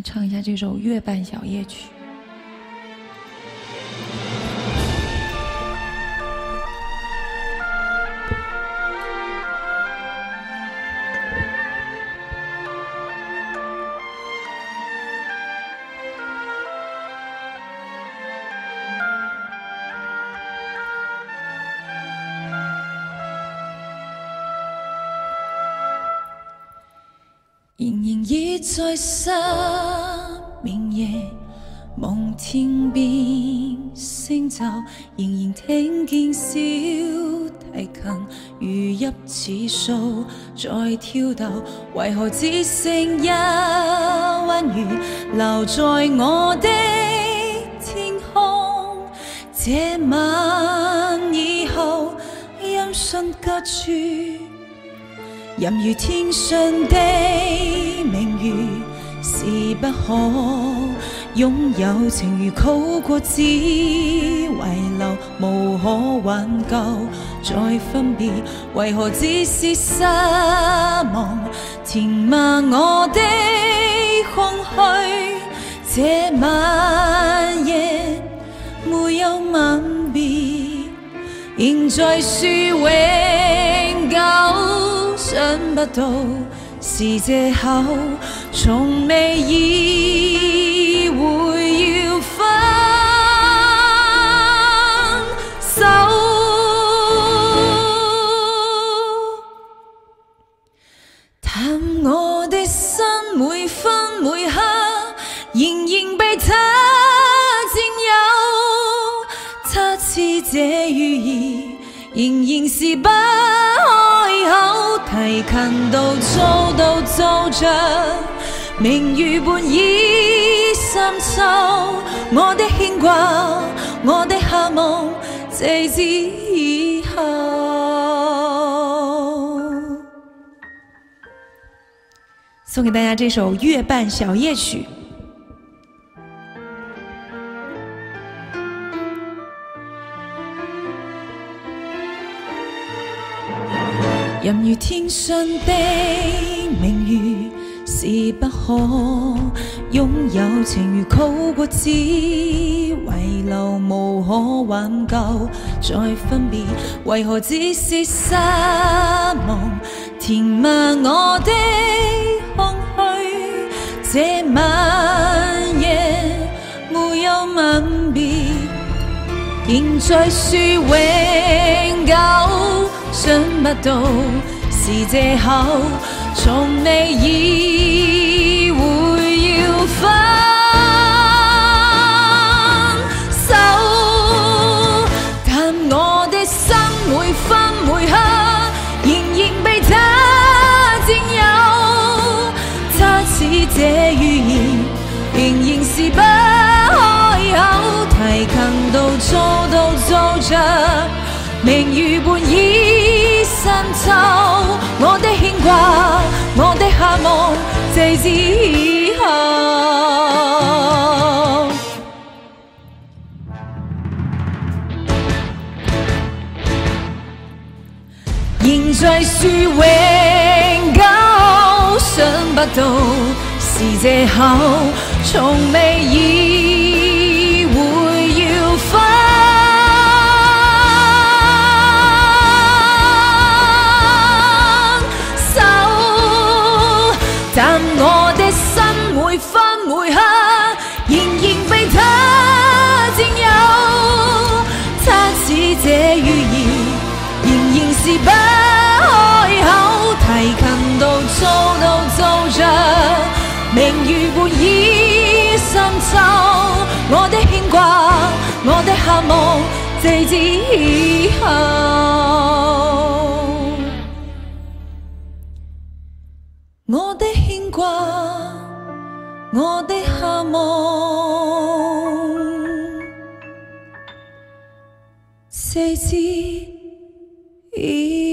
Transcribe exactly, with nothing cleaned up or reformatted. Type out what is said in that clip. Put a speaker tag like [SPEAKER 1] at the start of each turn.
[SPEAKER 1] 唱一下这首《月半小夜曲》。仍然倚在失眠夜，望天邊星晝，仍然聽見小提琴如泣似訴在跳逗，為何只剩一彎月留在我的天空？這晚以後，音訊隔絕。任如天上的明月，是不可擁有，情如曲過只遺留，無可挽救再分別，為何只是失望填滿我的空虛？這晚夜沒有吻別，仍在說永久。想不到是藉口，從未意會要分手。但我的心每分每刻仍然被他佔有，他似這語言仍然是不開口。提琴獨奏獨奏着明月半倚深秋，我的牽掛，我的渴望，這之以後。送給大家這首《月半小夜曲》。任如天上的明月，是不可擁有，情如曲過只遺留，無可挽救再分別，為何只是失望填滿我的空虛？這晚夜沒有吻別，仍在說永久。想不到是藉口，從未意會要分手。但我的心每分每刻仍然被他佔有，他似這語言仍然是不開口。提琴獨奏獨奏着明月半倚深秋，我的牽掛，我的渴望，這之以後。仍在說永久，想不到是藉口，從未意會要分。但我的心每分每刻仍然被他佔有，他似這語言仍然是不開口。提琴獨奏獨奏着明月半倚深秋，我的牽掛，我的渴望，這之以後。我的牽掛，我的渴望，這之以